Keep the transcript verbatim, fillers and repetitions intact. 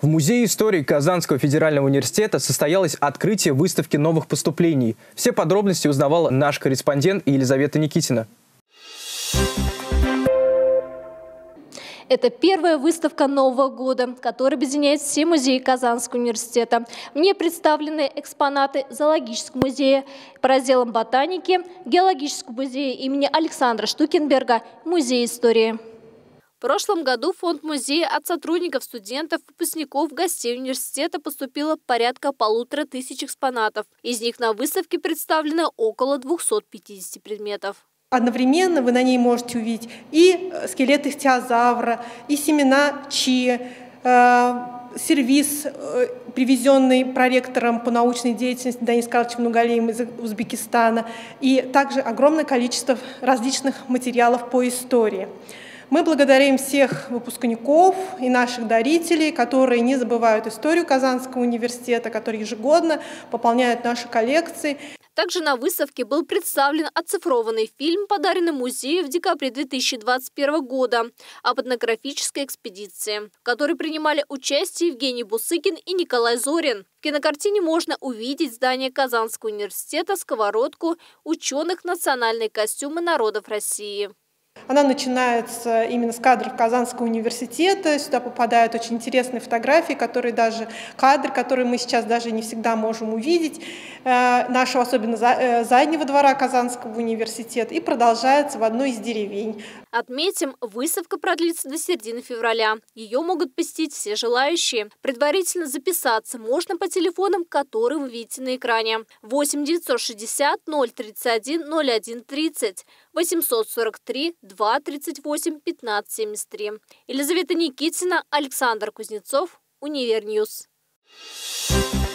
В Музее истории Казанского федерального университета состоялось открытие выставки новых поступлений. Все подробности узнавала наш корреспондент Елизавета Никитина. Это первая выставка Нового года, которая объединяет все музеи Казанского университета. В ней представлены экспонаты Зоологического музея, по разделам ботаники, Геологического музея имени Александра Штукенберга, Музей истории. В прошлом году в фонд музея от сотрудников, студентов, выпускников, гостей университета поступило порядка полутора тысяч экспонатов. Из них на выставке представлено около двухсот пятидесяти предметов. Одновременно вы на ней можете увидеть и скелет ихтиозавра, и семена чи, э, сервиз, э, привезенный проректором по научной деятельности Данисом Карловичем Нугалеем из Узбекистана, и также огромное количество различных материалов по истории. Мы благодарим всех выпускников и наших дарителей, которые не забывают историю Казанского университета, которые ежегодно пополняют наши коллекции. Также на выставке был представлен оцифрованный фильм, подаренный музею в декабре две тысячи двадцать первого года об этнографической экспедиции, в которой принимали участие Евгений Бусыкин и Николай Зорин. В кинокартине можно увидеть здание Казанского университета, сковородку, ученых, национальные костюмы народов России. Она начинается именно с кадров Казанского университета. Сюда попадают очень интересные фотографии, которые даже кадры, которые мы сейчас даже не всегда можем увидеть, э, нашего особенно за, э, заднего двора Казанского университета, и продолжается в одной из деревень. Отметим, выставка продлится до середины февраля. Ее могут посетить все желающие. Предварительно записаться можно по телефонам, которые вы видите на экране. восемь девятьсот шестьдесят ноль тридцать один ноль один тридцать, восемьсот сорок три два тридцать восемь пятнадцать семьдесят три. Елизавета Никитина, Александр Кузнецов, Универньюз.